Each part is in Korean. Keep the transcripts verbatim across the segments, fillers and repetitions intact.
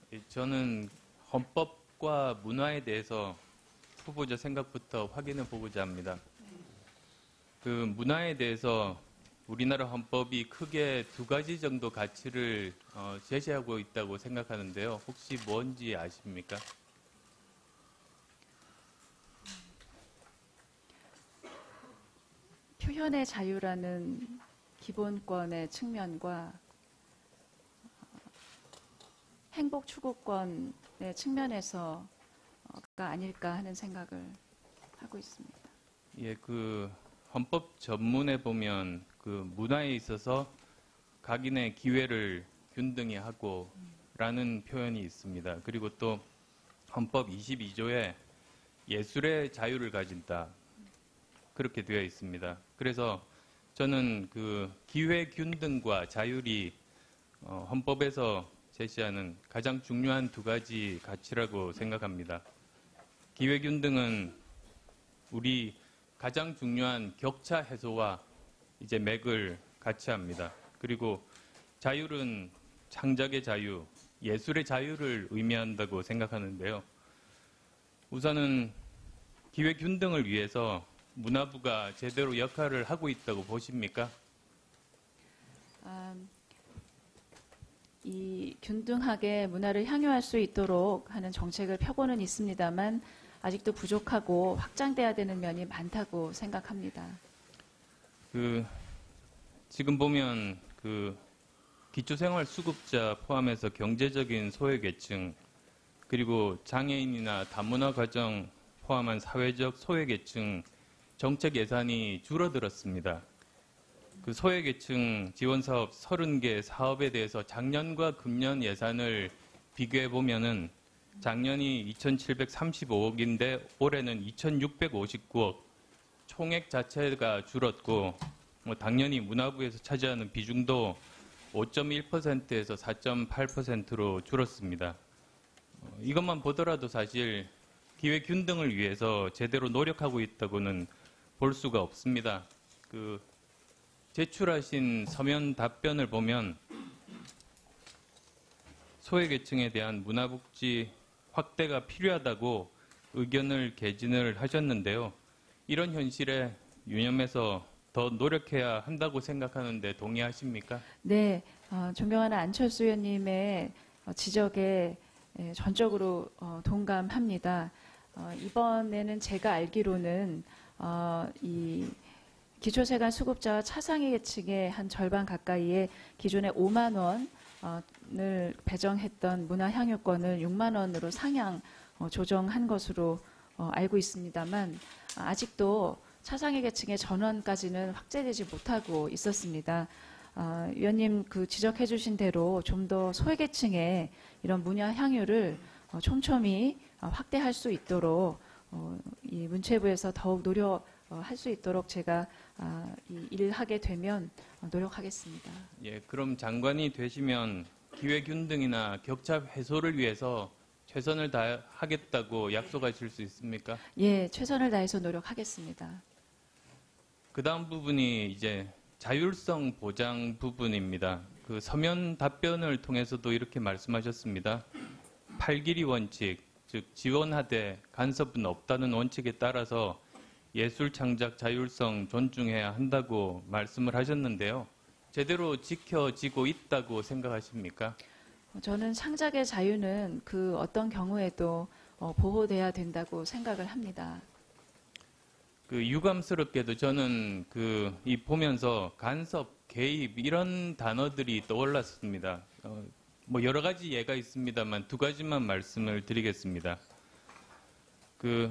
예, 저는 헌법과 문화에 대해서 후보자 생각부터 확인해 보고자 합니다. 그 문화에 대해서 우리나라 헌법이 크게 두 가지 정도 가치를 어, 제시하고 있다고 생각하는데요. 혹시 뭔지 아십니까? 표현의 자유라는 기본권의 측면과 행복 추구권의 측면에서가 아닐까 하는 생각을 하고 있습니다. 예, 그 헌법 전문에 보면 그 문화에 있어서 각인의 기회를 균등히 하고라는 표현이 있습니다. 그리고 또 헌법 이십이 조에 예술의 자유를 가진다. 그렇게 되어 있습니다. 그래서 저는 그 기회 균등과 자율이 어, 헌법에서 제시하는 가장 중요한 두 가지 가치라고 생각합니다. 기회 균등은 우리 가장 중요한 격차 해소와 이제 맥을 같이 합니다. 그리고 자율은 창작의 자유, 예술의 자유를 의미한다고 생각하는데요. 우선은 기회 균등을 위해서 문화부가 제대로 역할을 하고 있다고 보십니까? 아, 이 균등하게 문화를 향유할 수 있도록 하는 정책을 펴고는 있습니다만 아직도 부족하고 확장돼야 되는 면이 많다고 생각합니다. 그 지금 보면 그 기초생활수급자 포함해서 경제적인 소외계층 그리고 장애인이나 다문화 가정 포함한 사회적 소외계층 정책 예산이 줄어들었습니다. 그 소외계층 지원사업 서른 개 사업에 대해서 작년과 금년 예산을 비교해 보면은 작년이 이천칠백삼십오억인데 올해는 이천육백오십구억, 총액 자체가 줄었고 뭐 당연히 문화부에서 차지하는 비중도 오 점 일 퍼센트에서 사 점 팔 퍼센트로 줄었습니다. 어, 이것만 보더라도 사실 기회 균등을 위해서 제대로 노력하고 있다고는 볼 수가 없습니다. 그 제출하신 서면 답변을 보면 소외계층에 대한 문화복지 확대가 필요하다고 의견을 개진을 하셨는데요. 이런 현실에 유념해서 더 노력해야 한다고 생각하는데 동의하십니까? 네, 어, 존경하는 안철수 의원님의 지적에 예, 전적으로 어, 동감합니다. 어, 이번에는 제가 알기로는 어, 이 기초세관 수급자와 차상위 계층의 한 절반 가까이의 기존의 오만 원을 배정했던 문화향유권을 육만 원으로 상향 어, 조정한 것으로 어, 알고 있습니다만 아직도 차상위 계층의 전원까지는 확대되지 못하고 있었습니다. 어, 위원님 그 지적해 주신 대로 좀 더 소외계층의 이런 문화 향유를 어, 촘촘히 어, 확대할 수 있도록 어, 이 문체부에서 더욱 노력할 수 있도록 제가 아, 이 일을 하게 되면 어, 노력하겠습니다. 예, 그럼 장관이 되시면 기회균등이나 격차 해소를 위해서 최선을 다하겠다고 약속하실 수 있습니까? 예, 최선을 다해서 노력하겠습니다. 그 다음 부분이 이제 자율성 보장 부분입니다. 그 서면 답변을 통해서도 이렇게 말씀하셨습니다. 팔길이 원칙, 즉 지원하되 간섭은 없다는 원칙에 따라서 예술 창작 자율성 존중해야 한다고 말씀을 하셨는데요. 제대로 지켜지고 있다고 생각하십니까? 저는 창작의 자유는 그 어떤 경우에도 어, 보호돼야 된다고 생각을 합니다. 그 유감스럽게도 저는 그 이 보면서 간섭, 개입 이런 단어들이 떠올랐습니다. 어, 뭐 여러 가지 예가 있습니다만 두 가지만 말씀을 드리겠습니다. 그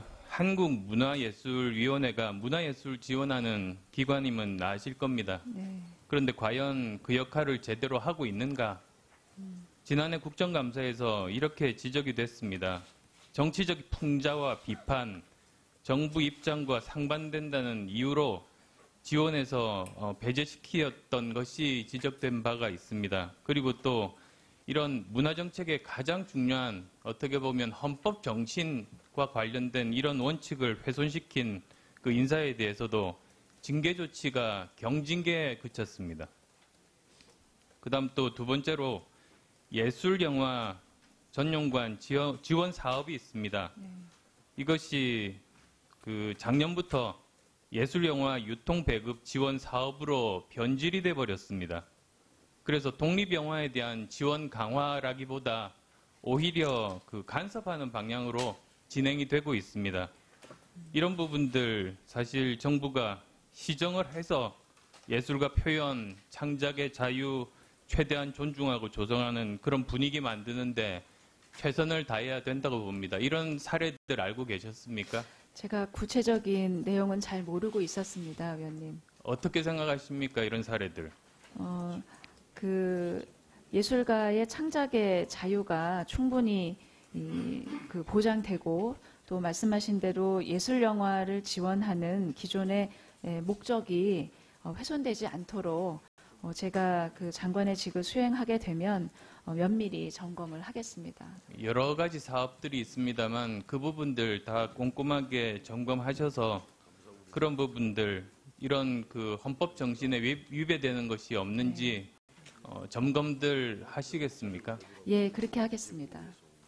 한국문화예술위원회가 문화예술 지원하는 기관임은 아실 겁니다. 네. 그런데 과연 그 역할을 제대로 하고 있는가? 음. 지난해 국정감사에서 이렇게 지적이 됐습니다. 정치적 풍자와 비판, 정부 입장과 상반된다는 이유로 지원에서 어, 배제시키었던 것이 지적된 바가 있습니다. 그리고 또 이런 문화정책의 가장 중요한 어떻게 보면 헌법 정신과 관련된 이런 원칙을 훼손시킨 그 인사에 대해서도 징계 조치가 경징계에 그쳤습니다. 그 다음 또 두 번째로 예술 영화 전용관 지원, 지원 사업이 있습니다. 네. 이것이 그 작년부터 예술영화 유통배급 지원 사업으로 변질이 돼 버렸습니다. 그래서 독립영화에 대한 지원 강화라기보다 오히려 그 간섭하는 방향으로 진행이 되고 있습니다. 이런 부분들 사실 정부가 시정을 해서 예술가 표현, 창작의 자유 최대한 존중하고 조성하는 그런 분위기 만드는데 최선을 다해야 된다고 봅니다. 이런 사례들 알고 계셨습니까? 제가 구체적인 내용은 잘 모르고 있었습니다, 의원님. 어떻게 생각하십니까? 이런 사례들. 어, 그 예술가의 창작의 자유가 충분히 이, 그 보장되고 또 말씀하신 대로 예술 영화를 지원하는 기존의 에, 목적이 어, 훼손되지 않도록 어, 제가 그 장관의 직을 수행하게 되면 어, 면밀히 점검을 하겠습니다. 여러 가지 사업들이 있습니다만 그 부분들 다 꼼꼼하게 점검하셔서 그런 부분들 이런 그 헌법 정신에 위- 위배되는 것이 없는지 어, 점검들 하시겠습니까? 예, 그렇게 하겠습니다.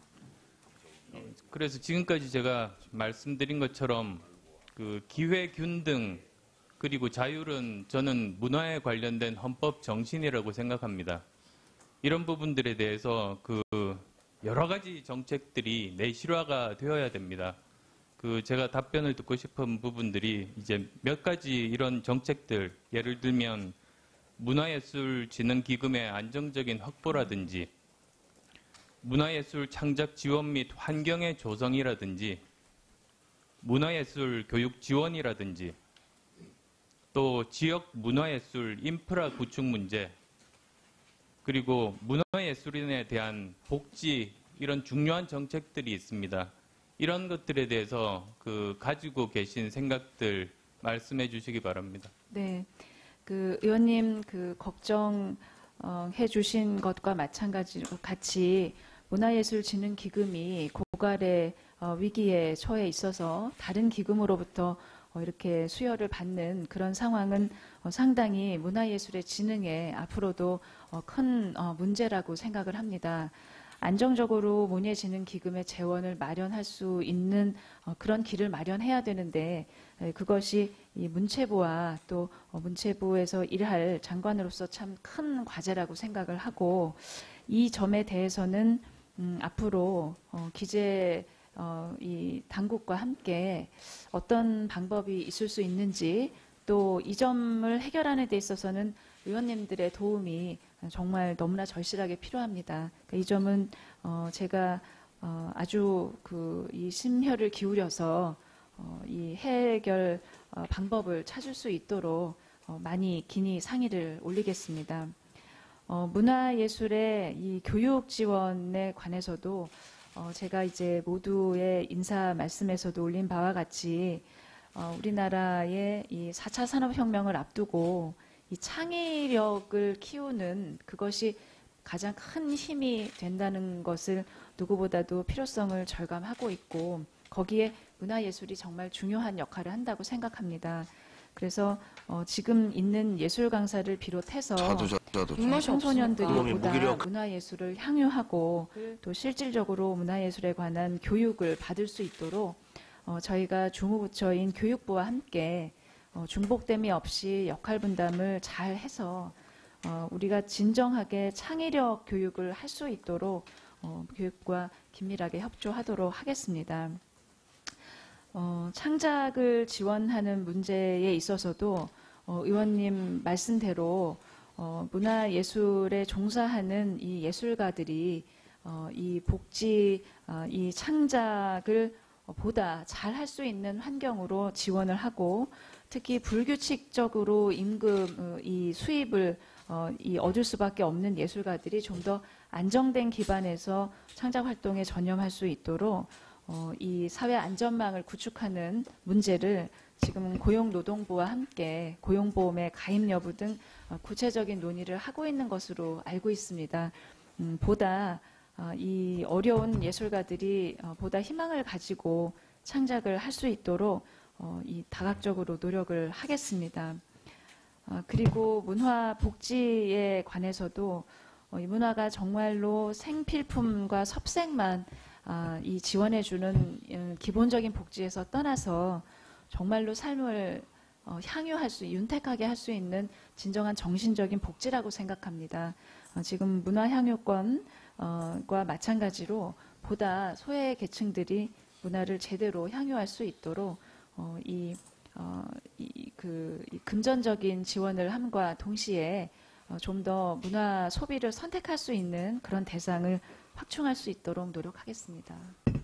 그래서 지금까지 제가 말씀드린 것처럼 그 기회 균등 그리고 자율은 저는 문화에 관련된 헌법 정신이라고 생각합니다. 이런 부분들에 대해서 그 여러 가지 정책들이 내실화가 되어야 됩니다. 그 제가 답변을 듣고 싶은 부분들이 이제 몇 가지 이런 정책들, 예를 들면 문화예술진흥기금의 안정적인 확보라든지 문화예술 창작 지원 및 환경의 조성이라든지 문화예술 교육 지원이라든지 또 지역 문화예술 인프라 구축 문제 그리고 문화예술인에 대한 복지 이런 중요한 정책들이 있습니다. 이런 것들에 대해서 그 가지고 계신 생각들 말씀해 주시기 바랍니다. 네, 그 의원님 그 걱정해 주신 것과 마찬가지로 같이 문화예술진흥기금이 고갈의 어, 위기에 처해 있어서 다른 기금으로부터 어, 이렇게 수여를 받는 그런 상황은 어, 상당히 문화예술의 진흥에 앞으로도 어, 큰 어, 문제라고 생각을 합니다. 안정적으로 문예진흥기금의 재원을 마련할 수 있는 어, 그런 길을 마련해야 되는데 에, 그것이 이 문체부와 또 어, 문체부에서 일할 장관으로서 참 큰 과제라고 생각을 하고 이 점에 대해서는 음, 앞으로 어, 기재 어, 이 당국과 함께 어떤 방법이 있을 수 있는지 또 이 점을 해결하는 데 있어서는 의원님들의 도움이 정말 너무나 절실하게 필요합니다. 그러니까 이 점은 어, 제가 어, 아주 그 이 심혈을 기울여서 어, 이 해결 어, 방법을 찾을 수 있도록 어, 많이 긴히 상의를 올리겠습니다. 어, 문화예술의 이 교육 지원에 관해서도 어, 제가 이제 모두의 인사 말씀에서도 올린 바와 같이 어, 우리나라의 이 사 차 산업혁명을 앞두고 이 창의력을 키우는 그것이 가장 큰 힘이 된다는 것을 누구보다도 필요성을 절감하고 있고 거기에 문화예술이 정말 중요한 역할을 한다고 생각합니다. 그래서 어, 지금 있는 예술 강사를 비롯해서 자도 자도 어, 청소년들이 구멍이 보다 무기력. 문화예술을 향유하고 또 실질적으로 문화예술에 관한 교육을 받을 수 있도록 어, 저희가 주무부처인 교육부와 함께 어, 중복됨이 없이 역할 분담을 잘 해서 어, 우리가 진정하게 창의력 교육을 할 수 있도록 어, 교육과 긴밀하게 협조하도록 하겠습니다. 어, 창작을 지원하는 문제에 있어서도 어, 의원님 말씀대로 어, 문화예술에 종사하는 이 예술가들이 어, 이 복지, 어, 이 창작을 보다 잘 할 수 있는 환경으로 지원을 하고 특히 불규칙적으로 임금, 어, 이 수입을 어, 이 얻을 수밖에 없는 예술가들이 좀 더 안정된 기반에서 창작 활동에 전념할 수 있도록 어, 이 사회 안전망을 구축하는 문제를 지금 고용노동부와 함께 고용보험의 가입 여부 등 어, 구체적인 논의를 하고 있는 것으로 알고 있습니다. 음, 보다 어, 이 어려운 예술가들이 어, 보다 희망을 가지고 창작을 할 수 있도록 어, 이 다각적으로 노력을 하겠습니다. 어, 그리고 문화 복지에 관해서도 어, 이 문화가 정말로 생필품과 섭생만 아, 이 지원해주는 음, 기본적인 복지에서 떠나서 정말로 삶을 어, 향유할 수, 윤택하게 할 수 있는 진정한 정신적인 복지라고 생각합니다. 어, 지금 문화향유권과 마찬가지로 보다 소외 계층들이 문화를 제대로 향유할 수 있도록 어, 이, 어, 이, 그, 이 금전적인 지원을 함과 동시에 어, 좀 더 문화 소비를 선택할 수 있는 그런 대상을 확충할 수 있도록 노력하겠습니다.